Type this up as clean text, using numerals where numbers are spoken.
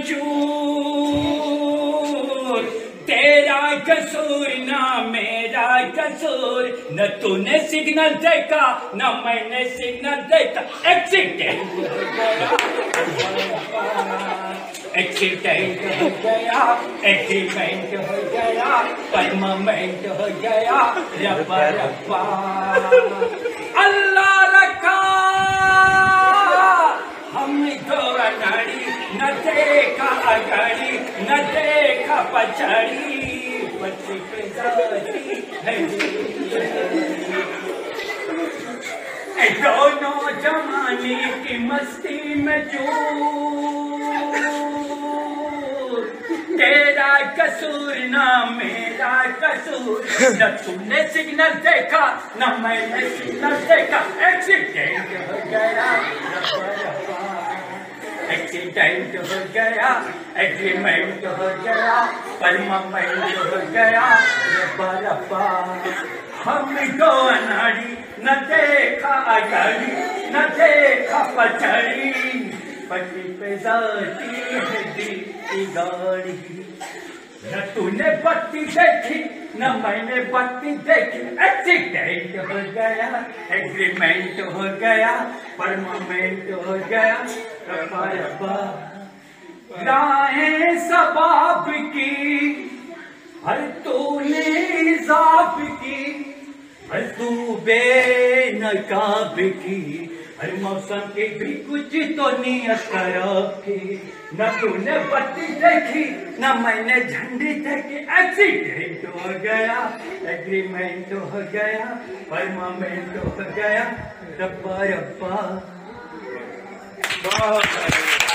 मंजूर, तेरा कसूर ना मेरा कसूर, न तूने सिग्नल देखा न मैंने सिग्नल देखा। एक्सीडेंट हो गया, एक्सीडेंट हो गया, एग्रीमेंट हो गया, परमानेंट हो गया। रब्बा रब्बा अल्लाह रखा हमको अनाड़ी, न देखा अगाड़ी न देखा पछाड़ी, बच्ची पे जाती है दोनों जमाने की मस्ती में चूर, तेरा कसूर ना मेरा कसूर, न तूने सिग्नल देखा न मैंने सिग्नल देखा। एक्सीडेंट हो गया, एक्सीडेंट हो गया, एग्रीमेंट हो गया, परमानेंट हो गया। रब्बा रब्बा हमको अनाड़ी, न देखा अगाड़ी न देखा पछाड़ी, पट्टी पे जाती है दी गाड़ी। न तूने बत्ती देखी न मैंने बत्ती देखी। एक्सीडेंट हो गया, एग्रीमेंट हो गया, परमानेंट हो गया। रब्बा रब्बा राहें सबाब की हर तूने हिसाब की, हर तू बेनकाब की, हर मौसम की भी कुछ तो नियत खराब की। न तूने बत्ती देखी न मैंने झंडी देखी। एक्सीडेंट हो गया, एग्रीमेंट हो गया, परमानेंट हो गया। रब्बा रब्बा